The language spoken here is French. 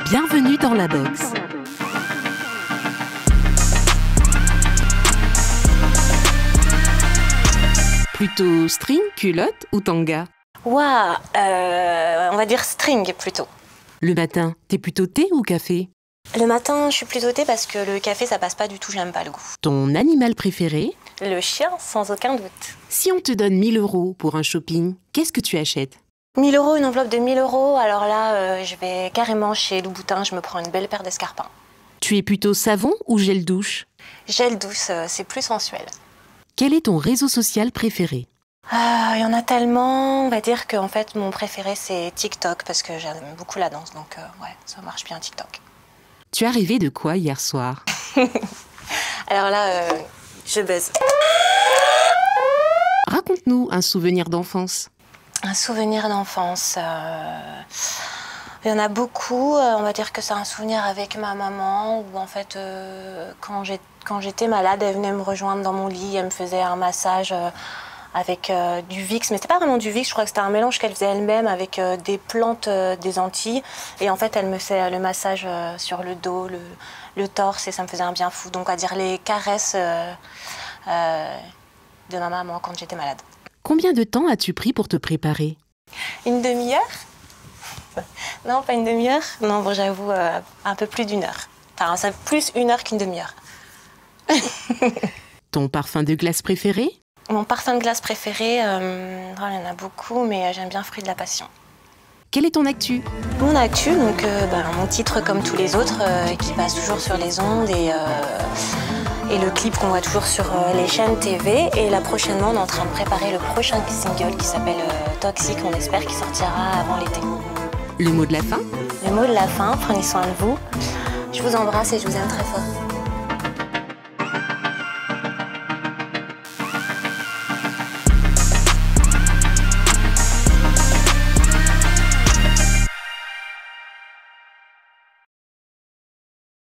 Bienvenue dans la box. Plutôt string, culotte ou tanga? Ouah, on va dire string plutôt. Le matin, t'es plutôt thé ou café? Le matin, je suis plutôt thé parce que le café, ça passe pas du tout, j'aime pas le goût. Ton animal préféré? Le chien, sans aucun doute. Si on te donne 1000 € pour un shopping, qu'est-ce que tu achètes? 1000 €, une enveloppe de 1000 €, alors là, je vais carrément chez Louboutin, je me prends une belle paire d'escarpins. Tu es plutôt savon ou gel douche? Gel douce, c'est plus sensuel. Quel est ton réseau social préféré? Il y en a tellement, on va dire qu'en fait, mon préféré, c'est TikTok, parce que j'aime beaucoup la danse, donc ouais, ça marche bien TikTok. Tu as rêvé de quoi hier soir? Alors là, je buzz. Raconte-nous un souvenir d'enfance. Un souvenir d'enfance, il y en a beaucoup. On va dire que c'est un souvenir avec ma maman où en fait, quand j'étais malade, elle venait me rejoindre dans mon lit, elle me faisait un massage avec du Vicks, mais c'était pas vraiment du Vicks, je crois que c'était un mélange qu'elle faisait elle-même avec des plantes des Antilles. Et en fait, elle me fait le massage sur le dos, le torse, et ça me faisait un bien fou. Donc, on va dire les caresses de ma maman quand j'étais malade. Combien de temps as-tu pris pour te préparer? Une demi-heure? Non, pas une demi-heure. Non, bon, j'avoue, un peu plus d'une heure. Enfin, c'est plus une heure qu'une demi-heure. Ton parfum de glace préféré? Mon parfum de glace préféré, il y en a beaucoup, mais j'aime bien Fruit de la Passion. Quelle est ton actu? Mon actu, donc mon titre comme tous les autres, qui passe toujours sur les ondes et le clip qu'on voit toujours sur les chaînes TV. Et là, prochainement, on est en train de préparer le prochain single qui s'appelle Toxic, on espère qu'il sortira avant l'été. Le mot de la fin? Le mot de la fin, prenez soin de vous. Je vous embrasse et je vous aime très fort.